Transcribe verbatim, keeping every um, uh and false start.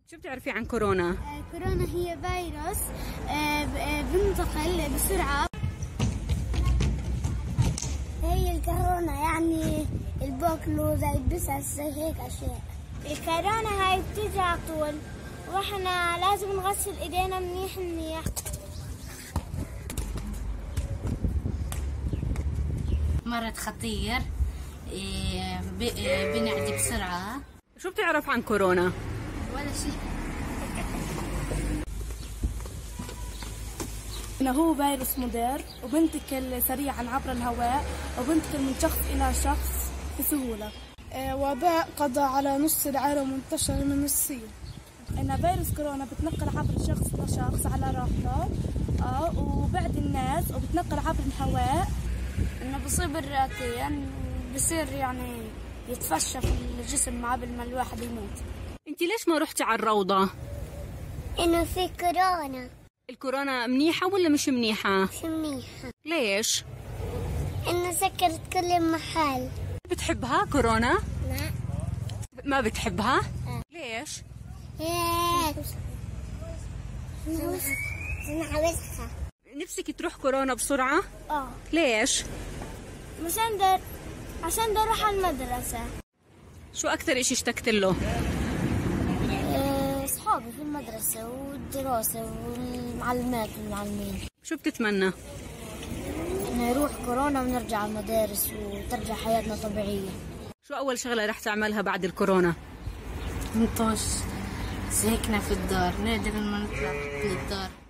شو بتعرفي عن كورونا؟ آه كورونا هي فيروس آه بينتقل بسرعة. هي الكورونا يعني البوكلو زي البسس زي هيك أشياء. الكورونا هاي بتيجي على طول واحنا لازم نغسل ايدينا منيح منيح. مرض خطير بنعدي بسرعة. شو بتعرف عن كورونا؟ ولا شيء. إنه هو فيروس مضر وبنتقل سريعا عبر الهواء وبنتقل من شخص إلى شخص بسهولة. آه وباء قضى على نص العالم وانتشر من الصين. إن فيروس كورونا بتنقل عبر شخص لشخص على راحته اه وبعد الناس وبتنقل عبر الهواء. إنه بصيب الرئتين بصير يعني يتفشى في الجسم قبل ما الواحد يموت. انت ليش ما رحتي على الروضة؟ إنه في كورونا. الكورونا منيحة ولا مش منيحة؟ مش منيحة. ليش؟ إنه سكرت كل محل. بتحبها كورونا؟ لا. ما بتحبها؟ اه. ليش؟ هيك أنا عاوزها. نفسك تروح كورونا بسرعة؟ اه. ليش؟ مشان در عشان بدي اروح على المدرسة. شو أكثر إشي اشتقت له؟ أصحابي في المدرسة والدراسة والمعلمات والمعلمين. شو بتتمنى؟ إنه يروح كورونا ونرجع على المدارس وترجع حياتنا طبيعية. شو أول شغلة رح تعملها بعد الكورونا؟ نطش زهقنا في الدار، نقدر ما نطلع للدار.